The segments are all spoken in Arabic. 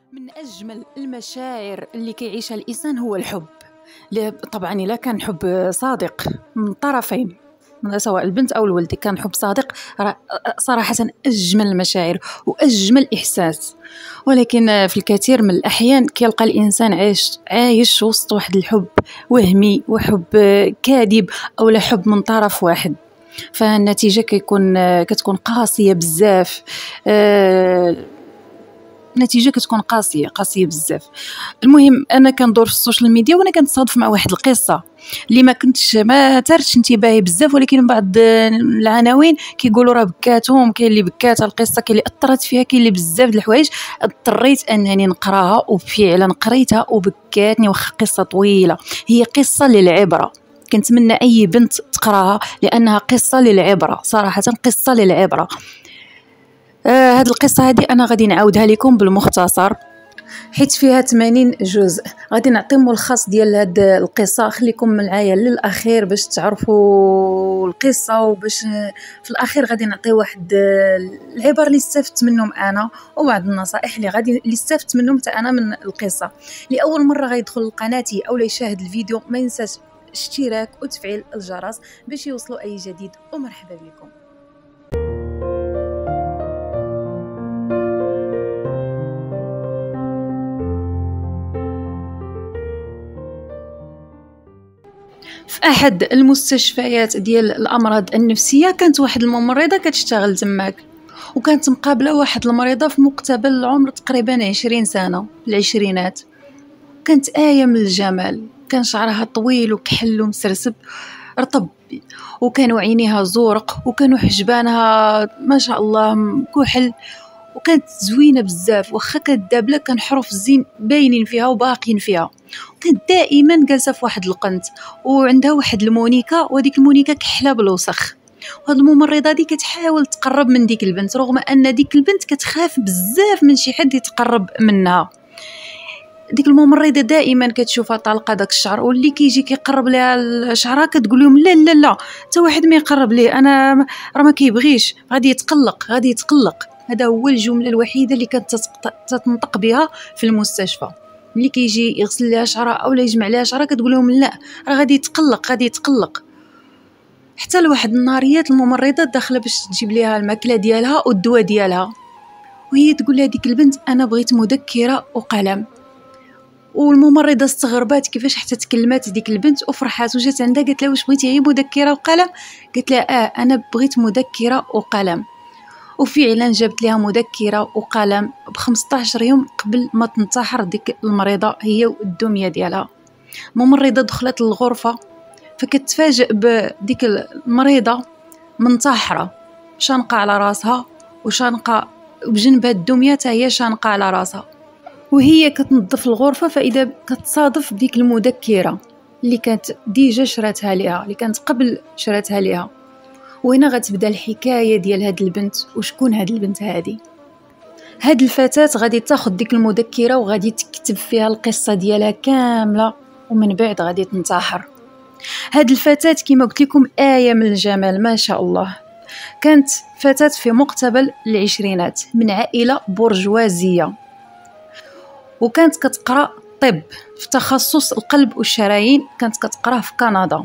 من أجمل المشاعر اللي كيعيشها الإنسان هو الحب. طبعا إلا كان حب صادق من طرفين، سواء البنت أو الولد، كان حب صادق صراحة أجمل المشاعر وأجمل إحساس. ولكن في الكثير من الأحيان كيلقى الإنسان عايش وسط واحد الحب وهمي وحب كاذب أو لا حب من طرف واحد، فالنتيجة كتكون قاسية بزاف. نتيجه كتكون قاسيه بزاف. المهم انا كندور في السوشيال ميديا وانا كنتصادف مع واحد القصه اللي ما ترتش انتباهي بزاف، ولكن بعض العناوين كيقولوا راه بكاتهم، كاين اللي بكات القصه، كاين اللي اثرت فيها، كاين اللي بزاف د الحوايج. اضطريت انني نقراها وفعلا قريتها وبكاتني، واخا قصه طويله. هي قصه للعبره، كنتمنى اي بنت تقراها لانها قصه للعبره، صراحه قصه للعبره. هاد القصة هادي أنا غادي نعاودها لكم بالمختصر، حيت فيها 80 جزء. غادي نعطي ملخص ديال هاد القصة، خليكم معايا للأخير باش تعرفوا القصة، وباش في الأخير غادي نعطي واحد العبر اللي استفدت منهم أنا، وبعض النصائح اللي استفدت منهم حتى أنا من القصة. لأول مرة غيدخل لقناتي أو يشاهد الفيديو ما ينساش اشتراك وتفعيل الجرس باش يوصلوا أي جديد، ومرحبا بكم. في احد المستشفيات ديال الامراض النفسيه كانت واحد الممرضه كتشتغل تماك، وكانت مقابله واحد المريضه في مقتبل العمر تقريبا 20 سنه، العشرينات. كانت آية من الجمال، كان شعرها طويل وكحل ومسرسب رطب، وكانوا عينيها زورق، وكانوا حجبانها ما شاء الله كحل، وكانت زوينه بزاف. واخا كانت دابله كان حروف الزين باينين فيها وباقين فيها. كانت دائما جالسه في واحد القنت، وعندها واحد المونيكا، وهذيك المونيكا كحله بالوسخ. وهاد الممرضه دي كتحاول تقرب من ديك البنت، رغم ان ديك البنت كتخاف بزاف من شي حد يتقرب منها. ديك الممرضه دائما كتشوفها طالقه داك الشعر، واللي كيجي كيقرب ليها شعرها كتقول لهم لا لا لا، حتى واحد ما يقرب ليه، انا راه ما كيبغيش، غادي يتقلق. هذا هو الجمله الوحيده اللي كانت تتنطق بها في المستشفى. ملي كيجي يغسل لها شعرها او يجمع لها شعرها كتقول لهم لا، راه غادي يتقلق. حتى لواحد النهاريات الممرضه داخله باش تجيب ليها الماكله ديالها والدواء ديالها، وهي تقول لها ديك البنت انا بغيت مذكره وقلم. والممرضه استغربات كيفاش حتى تكلمات ديك البنت وفرحات، وجات عندها قالت لها واش بغيتي غير مذكره وقلم؟ قالت لها انا بغيت مذكره وقلم. وفعلا جابت لها مذكره وقلم ب 15 يوم قبل ما تنتحر ديك المريضه هي والدميه ديالها. الممرضه دخلت للغرفه فكتفاجئ بديك المريضه منتحره، شانقه على راسها، وشانقه بجنبها الدميه حتى هي شانقه على راسها. وهي كتنظف الغرفه فاذا كتصادف بديك المذكره اللي كانت ديجا شراتها ليها، اللي كانت قبل شراتها ليها. وهنا غتبدا الحكايه ديال هاد البنت، وشكون هاد البنت هادي. هاد الفتاه غادي تاخذ ديك المذكره وغادي تكتب فيها القصه ديالها كامله، ومن بعد غادي تنتحر. هاد الفتاه كما قلت لكم آية من الجمال ما شاء الله. كانت فتاه في مقتبل العشرينات من عائله برجوازيه، وكانت كتقرا طب في تخصص القلب والشرايين، كانت كتقراه في كندا.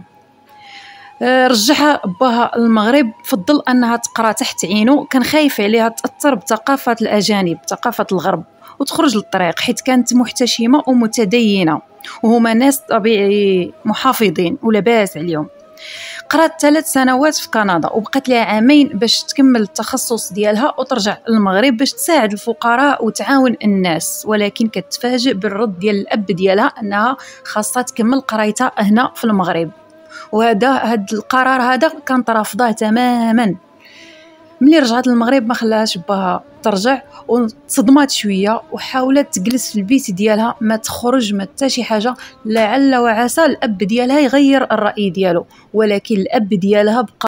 رجعها باها المغرب، فضل انها تقرا تحت عينه، كان خايف عليها تاثر بثقافه الاجانب، ثقافه الغرب، وتخرج للطريق، حيت كانت محتشمه ومتدينه، وهما ناس طبيعي محافظين ولاباس عليهم. قرات 3 سنوات في كندا، وبقات لها عامين باش تكمل التخصص ديالها وترجع للمغرب باش تساعد الفقراء وتعاون الناس. ولكن كتفاجئ بالرد ديال الاب ديالها انها خاصها تكمل قرايتها هنا في المغرب، هاد القرار هذا كانت رافضاه تماما. ملي رجعت للمغرب ما خلاهاش باها ترجع، وتصدمات شويه وحاولت تجلس في البيت ديالها، ما تخرج ما حتى شي حاجه، لعل وعسى الاب ديالها يغير الراي ديالو. ولكن الاب ديالها بقى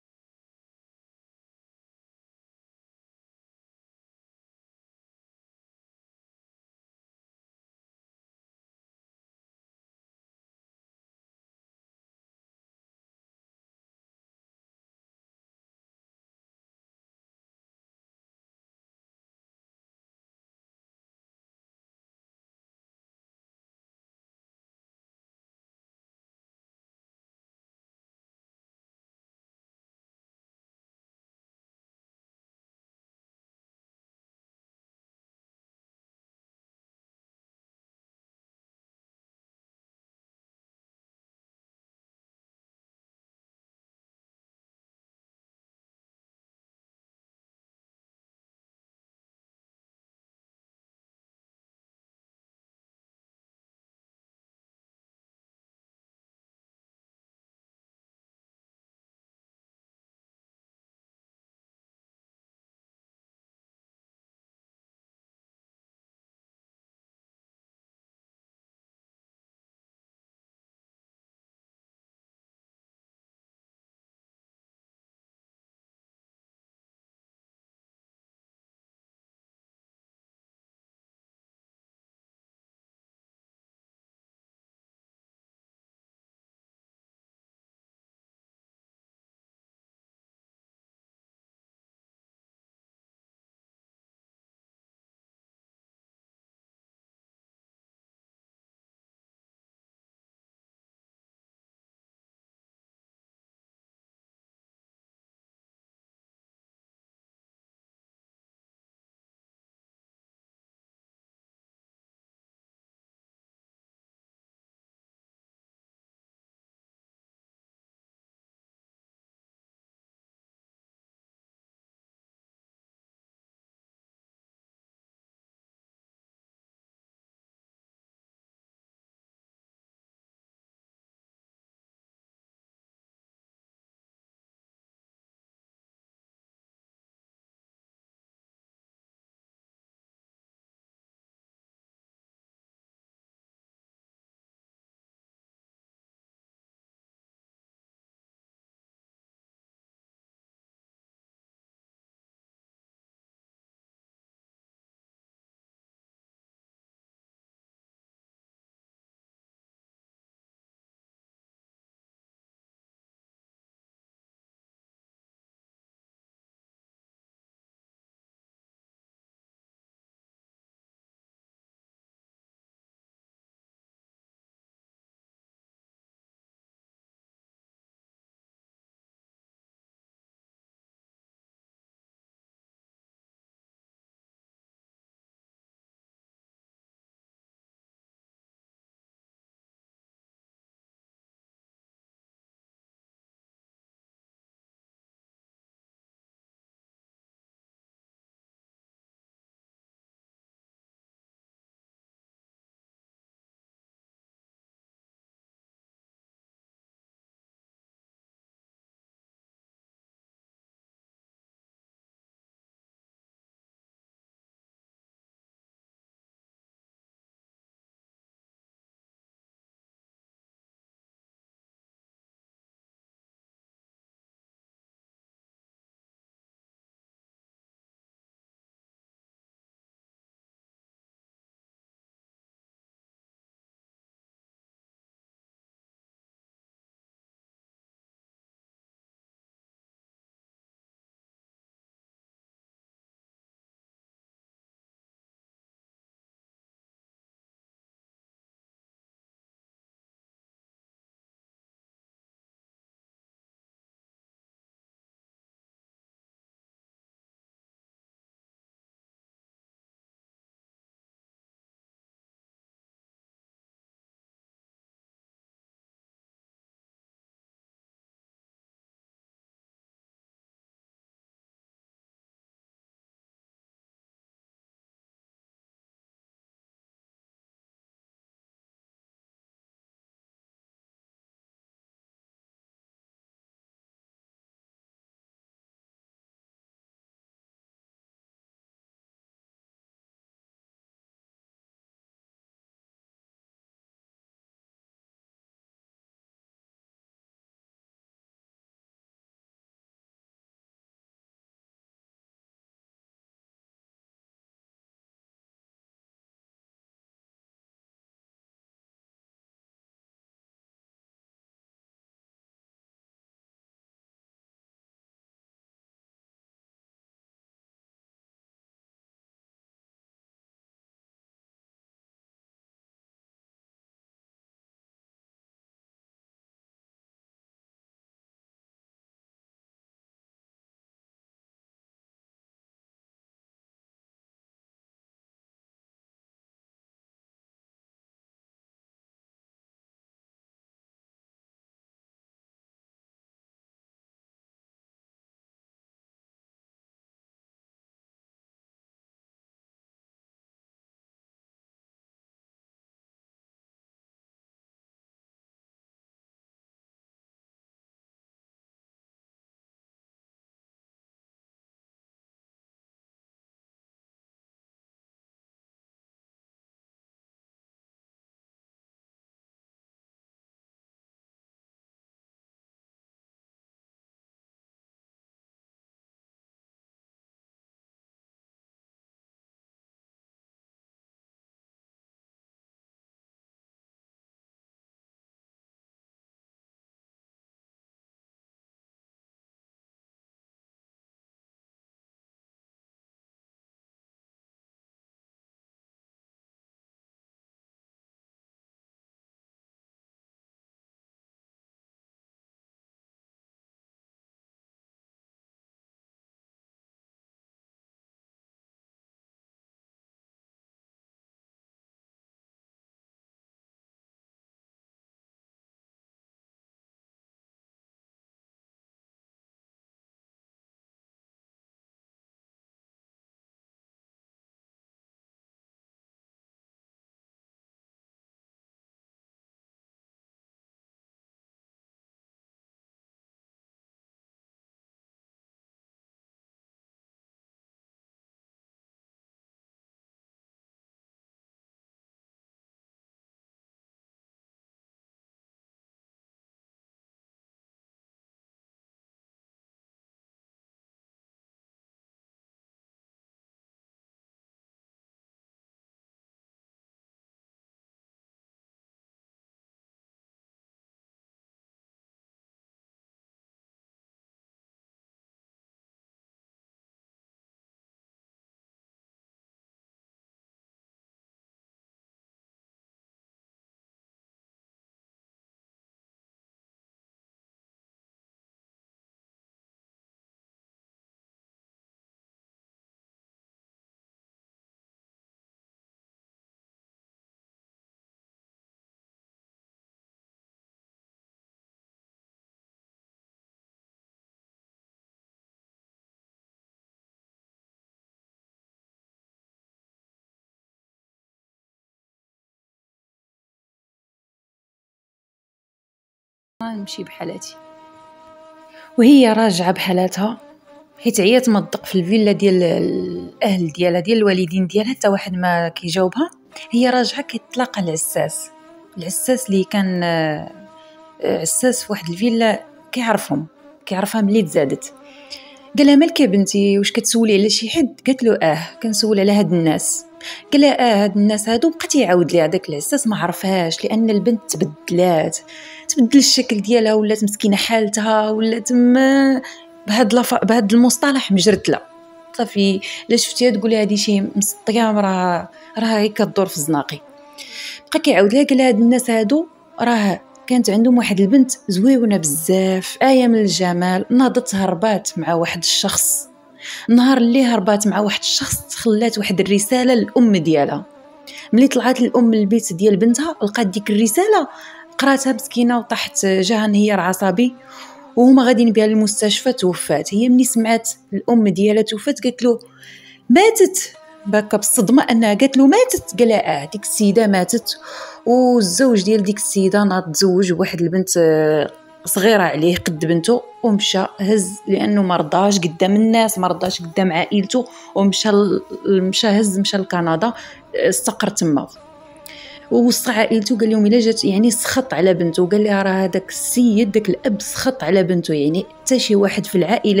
نمشي بحالاتي. وهي راجعه بحالاتها حيت عيات ما تدق في الفيلا ديال الاهل ديالها ديال الوالدين ديالها حتى واحد ما كيجاوبها. هي راجعه كيطلق العساس اللي كان عساس في واحد الفيلا كيعرفها ملي تزادت. قال لها مالك يا بنتي واش كتسولي على شي حد؟ قالت له كنسول على هاد الناس. قال لها هاد الناس هادو بقى تيعاود ليها داك العساس ما عرفهاش لان البنت تبدل الشكل ديالها ولات مسكينه حالتها ولات بهاد المصطلح مجرتله صافي. الا شفتيها تقولي هادي شي مسطيه راه هي كدور في الزناقي. بقى كيعاود لها قال هاد الناس هادو راه كانت عندهم واحد البنت زويونه بزاف من الجمال، ناضت هربات مع واحد الشخص. نهار اللي هربات مع واحد الشخص خلات واحد الرساله للام ديالها. ملي طلعت الام للبيت ديال بنتها لقات ديك الرساله قراتها مسكينه وطاحت جاها انهيار عصبي وهما غاديين بها للمستشفى توفات. هي ملي سمعت الام ديالها توفات قالت له ماتت باكا بالصدمه انها قالت له ماتت. قال لها ديك السيده ماتت والزوج ديال ديك السيده ناض تزوج بواحد البنت صغيره عليه قد بنته ومشى هز لانه ما رضاش قدام الناس ما رضاش قدام عائلته ومشى مشى لكندا استقر تما ووصى عائلته. قال لهم الا جات يعني سخط على بنته وقال لها راه هذاك السيد داك الاب سخط على بنته يعني حتى شي واحد في العائله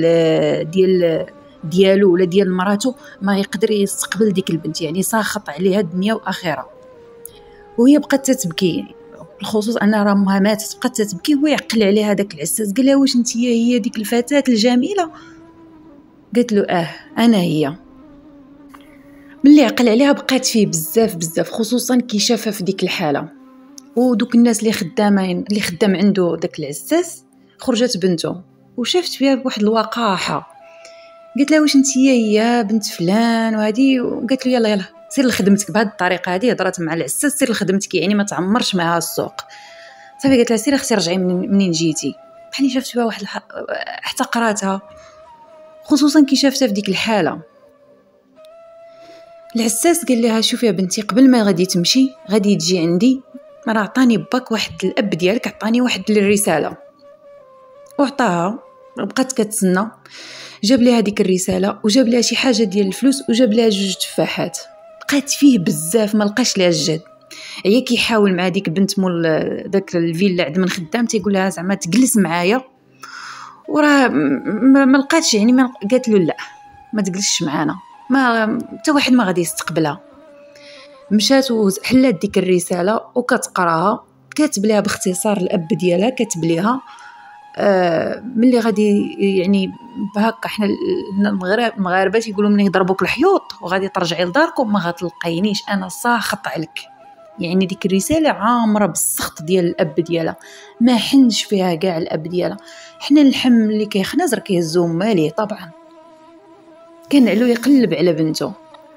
ديالو ولا ديال مراته ما يقدر يستقبل ديك البنت يعني ساخط عليها الدنيا واخره. وهي بقات تتبكي بالخصوص ان راه ماتت بقات تتبكي وهو يعقل عليها داك العساس. قال لها واش انت هي ديك الفتاه الجميله؟ قالت له انا هي. ملي عقل عليها بقات فيه بزاف خصوصا كي شافها في ديك الحاله. ودوك الناس اللي خدام عنده داك العساس خرجت بنته وشافت فيها بواحد الوقاحه. قلت لها واش انت هي بنت فلان وهذه؟ وقالت له يلا سير لخدمتك بهذه الطريقه هذه. هضرت مع العساس سير لخدمتك يعني ما تعمرش معها السوق صافي. قالت لها سير اختي رجعي منين جيتي. بحال شافت فيها واحد احتقراتها خصوصا كي شافتها في ديك الحاله. العساس قال لها شوفي يا بنتي قبل ما غادي تمشي غادي تجي عندي راه عطاني باك واحد الاب ديالك عطاني واحد الرساله وعطاها. بقات كتسنى جاب لها هذيك الرساله وجاب لها شي حاجه ديال الفلوس وجاب لها 2 تفاحات. بقات فيه بزاف ما لقاش لها الجد. هي كيحاول مع ديك بنت مول داك الفيلا عند من خدام تيقول لها زعما تجلس معايا وراه ما لقاتش يعني قالت له لا ما تجلسش معانا ما حتى واحد ما غادي يستقبلها. مشات وحلات ديك الرساله وكتقراها كاتب لها باختصار الاب ديالها كاتب لها ملي غادي يعني بهكا حنا المغاربه تيقولوا ملي يضربوك الحيوط وغادي ترجعي لداركم ما غتلقينيش انا ساخط عليك. يعني ديك الرساله عامره بالسخط ديال الاب ديالها ما حنش فيها كاع الاب ديالها. حنا اللحم اللي كيخنز راه كيهزو ماليه طبعا. كان علو يقلب على بنته.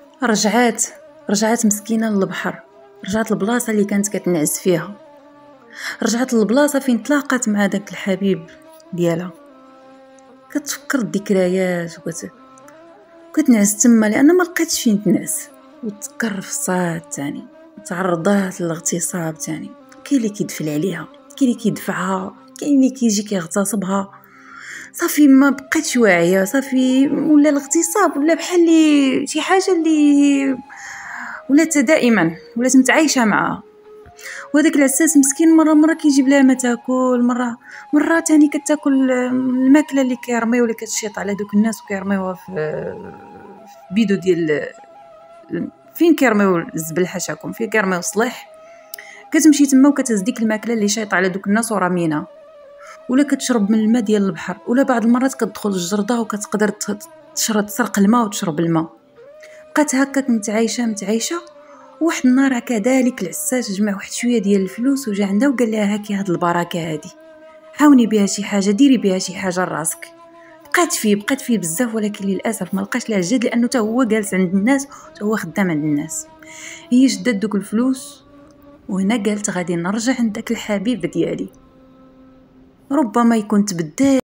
رجعت مسكينه للبحر. رجعت للبلاصه اللي كانت كتنعس فيها. رجعت للبلاصه فين تلاقات مع داك الحبيب ديالها. كتفكر الذكريات وكتنعس تما لان ما لقاتش فين تنعس وتذكر في الصاد ثاني تعرضات للاغتصاب ثاني. كاين اللي كيدفل عليها كاين اللي كيدفعها كاين اللي كيجي كيغتصبها صافي ما بقاتش واعيه صافي ولا الاغتصاب ولا بحال لي شي حاجه اللي ولات دائما ولات متعايشه معها. وهذاك العساس مسكين مره كيجيب لها ما تاكل مره ثاني كتاكل الماكله اللي كيرميو اللي كتشيط على دوك الناس وكيرميوها في بيدو ديال فين كيرميو الزبل حاشاكم فين كيرميو الصليح. كتمشي تما وكتهز ديك الماكله اللي شايطه على دوك الناس ورامينها ولا كتشرب من الماء ديال البحر ولا بعض المرات كتدخل الجرده وكتقدر تسرق الماء وتشرب الماء. بقات هكاك متعايشه. واحد النهار كذلك العساس جمع واحد شويه ديال الفلوس وجا عندها وقال لها هاكي هاد البركه هادي عاوني بها شي حاجه ديري بها شي حاجه لراسك. بقات فيه بزاف ولكن للاسف ما لقاش لها الجد لانه حتى هو جالس عند الناس وحتى هو خدام عند الناس. هي شدات دوك الفلوس وهنا قالت غادي نرجع عند داك الحبيب ديالي ربما يكون تبدل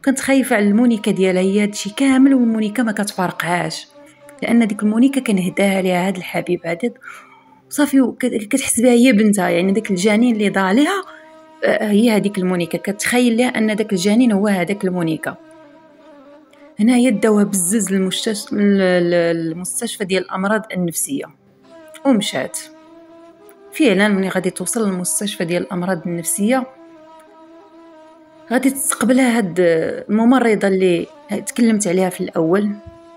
كنت خايفه على المونيكا ديالها، هي هادشي كامل والمونيكا ما كتفارقهاش، لان ديك المونيكا كنهداها ليها هاد الحبيب هذا صافي، كتحس بها هي بنتها، يعني داك الجنين اللي ضاع ليها هي هذيك المونيكا، كتخيل ليها ان داك الجنين هو هذاك المونيكا. هنايا داوها بزز المستشفى ديال الامراض النفسيه ومشات. فعلا ملي غادي توصل للمستشفى ديال الامراض النفسيه غادي تستقبلها هاد الممرضه اللي تكلمت عليها في الاول،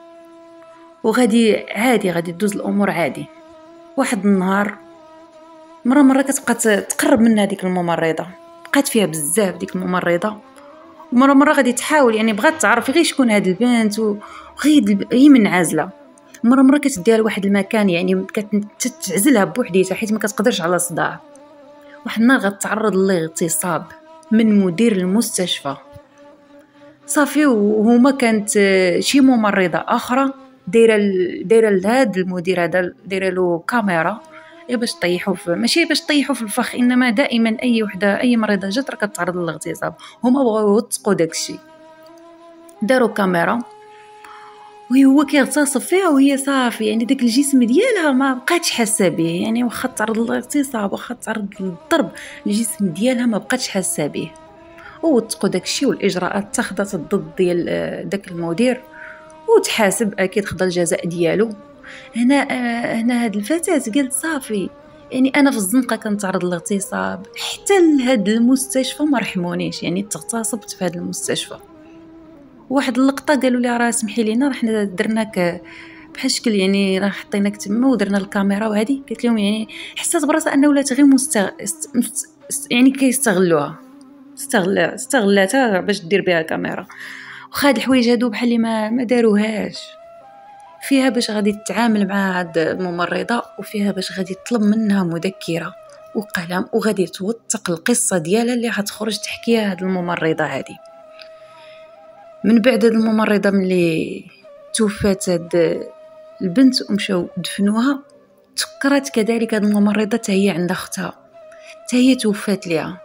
وغادي عادي غادي تدوز الامور عادي. واحد النهار مره كتبقى تقرب من هذيك الممرضه، بقات فيها بزاف ديك الممرضه، ومره غادي تحاول يعني بغات تعرف غير شكون هاد البنت وغير هي منعزله. مره كتديها لواحد المكان يعني كتعزلها بوحديتها حيت ما كتقدرش على صداع. واحد النهار غتعرض للاغتصاب من مدير المستشفى صافي، وهما كانت شي ممرضه اخرى دايره لهاد المدير هذا دايره له كاميرا باش طيحوا ماشي باش طيحوا في الفخ، انما دائما اي وحده اي مريضه جات راه كتعرض للاغتصاب. هما بغاو يوثقوا داكشي، داروا كاميرا وهو كيغتصب فيها وهي صافي يعني داك الجسم ديالها ما بقاتش حاسه به، يعني واخا تعرض للاغتصاب واخا تعرض للضرب الجسم ديالها ما بقاتش حاسه به. ووثقوا داكشي والاجراءات اتخذت ضد ديال داك المدير وتحاسب اكيد خدا الجزاء ديالو. هنا هاد الفتاه قالت صافي يعني انا في الزنقه كنتعرض للاغتصاب، حتى لهاد المستشفى ما رحمونيش، يعني تغتصبت في هاد المستشفى. واحد اللقطه قالوا لي راه سمحي لينا راه حنا درناك بحال شكل يعني راه حطيناك تما ودرنا الكاميرا وهذه. قالت لهم يعني حسيت براسها انه ولات غير يعني كيستغلوها، استغلاتها باش دير بها كاميرا، وخا هاد الحوايج هادو بحال اللي ما داروهاش فيها باش غادي تتعامل مع هاد الممرضه، وفيها باش غادي تطلب منها مذكره وقلم وغادي توثق القصه ديالها اللي غتخرج تحكيها هاد الممرضه هادي. من بعد هاد الممرضه ملي توفات هاد البنت ومشاو دفنوها، تفكرت كذلك هاد الممرضه حتى هي عندها اختها حتى هي توفات ليها،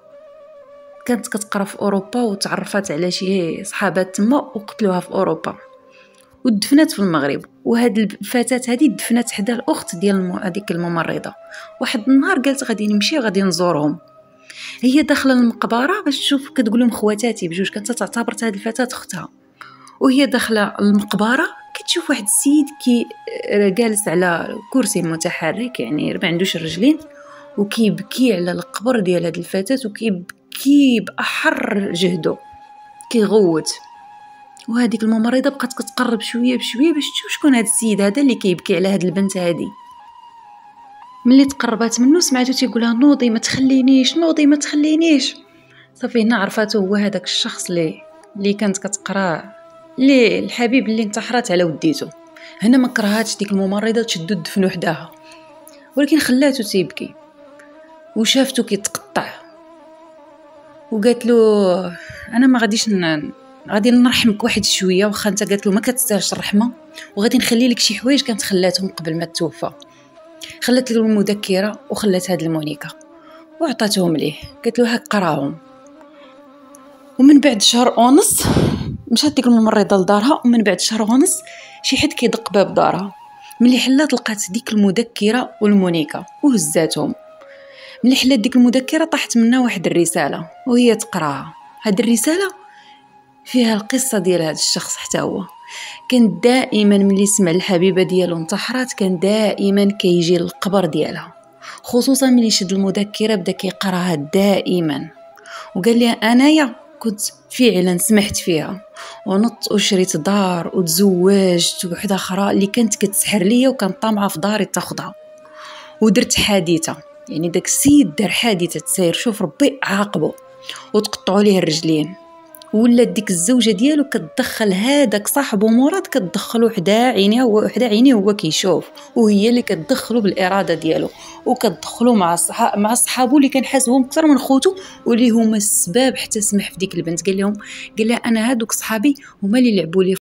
كانت كتقرا في اوروبا وتعرفت على شي صحابات تما وقتلوها في اوروبا ودفنات في المغرب. وهاد الفتاه هذه دفنات حدا الاخت ديال هذيك الممرضه. واحد النهار قالت غادي نمشي غادي نزورهم، هي داخله المقبره باش تشوف كتقول لهم خواتاتي بجوج، كانت تعتبر هاد الفتاه اختها. وهي داخله المقبره كتشوف واحد السيد كي جالس على كرسي متحرك يعني ما عندوش رجلين، وكيبكي على القبر ديال هاد الفتاه وكيبكي باحر جهده كيغوت. وهذيك الممرضه بقات كتقرب شويه بشويه باش تشوف شكون هاد السيد هذا اللي كيبكي على هاد البنت هذه. ملي تقربات منه سمعته تيقولها نوضي ما تخلينيش، نوضي ما تخلينيش. صافي هنا عرفته هو هذاك الشخص اللي كانت كتقراه، اللي الحبيب اللي انتحرت على وديته. هنا ما كرهاتش ديك الممرضه تشدو دفنو حداها، ولكن خلاته تيبكي وشافته كيتقطع وقالت له انا ما غاديش غادي نرحمك واحد شويه، واخا انت قالت له ما كتستاهلش الرحمه، وغادي نخلي لك شي حوايج كانت خلاتهم قبل ما توفى. خلات له المذكره وخلات هاد المونيكا وعطاتهم ليه، قالت له هاك قراهم. ومن بعد شهر ونص مشات ديك الممرضه لدارها، ومن بعد شهر ونص شي حد كيدق باب دارها. ملي حلات لقات ديك المذكره والمونيكا وهزاتهم. ملي حلات ديك المذكره طاحت منها واحد الرساله وهي تقراها. هاد الرساله فيها القصه ديال هاد الشخص، حتى هو كان دائما ملي سمع الحبيبه ديالو انتحرات كان دائما كيجي للقبر ديالها، خصوصا ملي شد المذكره بدا كيقراها دائما. وقال لي انايا كنت فعلا سمحت فيها ونط وشريت دار وتزوجت وحده اخرى اللي كانت كتسحر ليا وكانت طامعه في داري تاخذها، ودرت حادثه يعني داك السيد دار حادثه تسير شوف ربي عاقبه وتقطعوا ليه الرجلين. ولا ديك الزوجه ديالو كتدخل هذاك صاحبو مراد كتدخلو حدا عينيه هو كيشوف، وهي اللي كتدخلو بالاراده ديالو وكتدخلو مع صحابو اللي كان حاسبهم اكثر من خوتو واللي هما السبب حتى سمح في ديك البنت. قال لها انا هادوك صحابي هما اللي لعبوا لي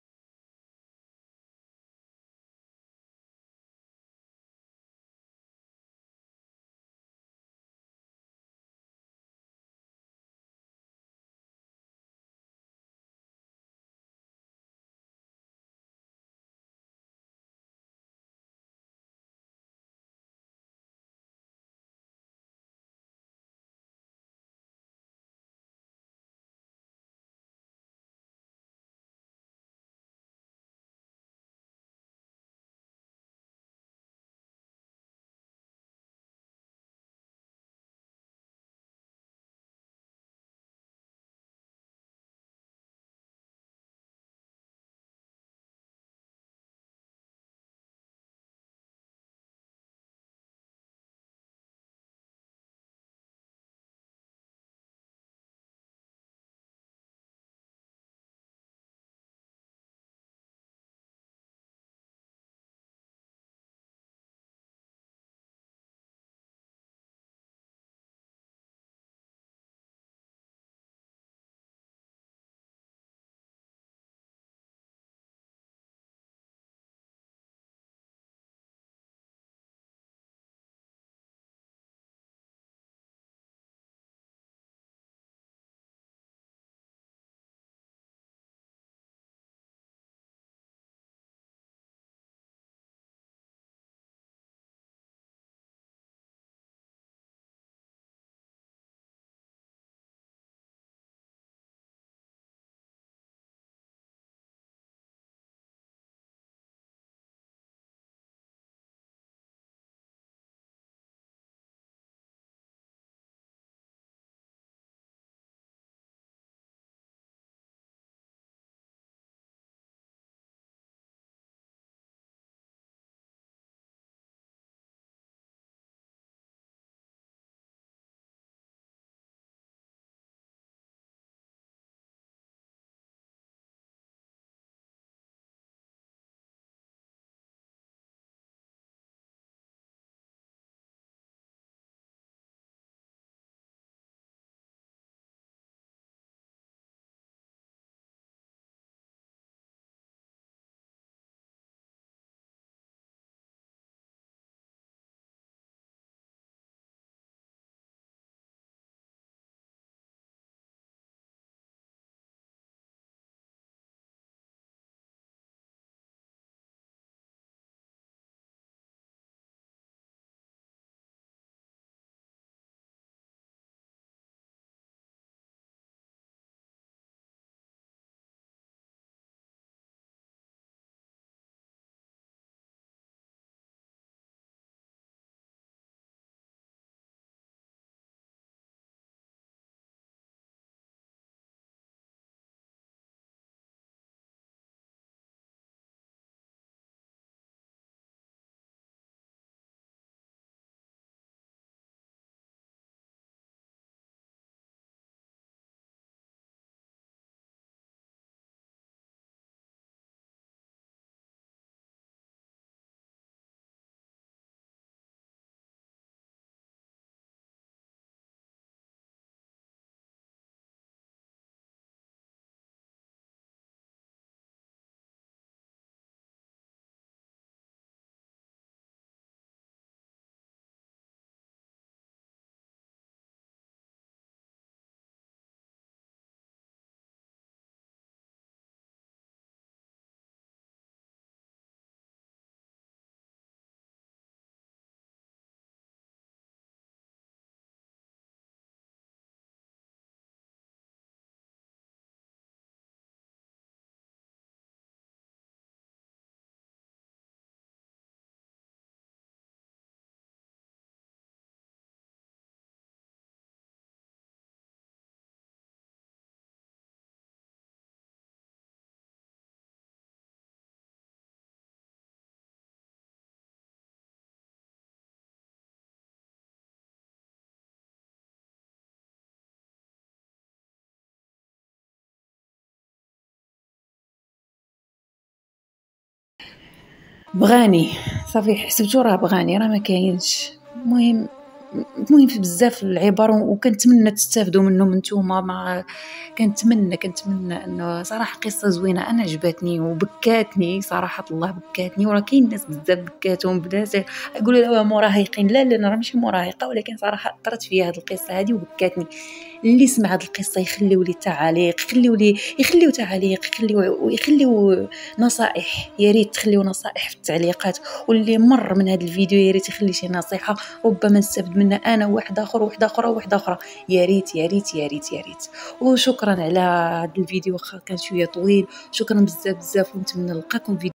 بغاني صافي، حسبتو راه بغاني، راه ما كاينش. المهم في بزاف العبر، وكنتمنى تستافدوا منهم نتوما. ما كنتمنى انه صراحه قصه زوينه، انا عجبتني وبكاتني صراحه، الله بكاتني. وراه كاين ناس بزاف بكاتهم، بنات يقولوا لا مراهقين، لا انا راه ماشي مراهقه، ولكن صراحه اثرت فيا هذه القصه هذه وبكاتني. اللي سمع هذه القصه يخليو لي تعاليق، يخليو تعاليق، ويخليو نصائح. يا ريت تخليو نصائح في التعليقات، واللي مر من هذا الفيديو يا ريت يخلي شي نصيحه، ربما نستفد منها انا وواحد اخر وواحد اخرى. يا ريت يا ريت يا ريت يا ريت. وشكرا على هذا الفيديو، واخا كان شويه طويل. شكرا بزاف بزاف، ونتمنى نلقاكم فيديو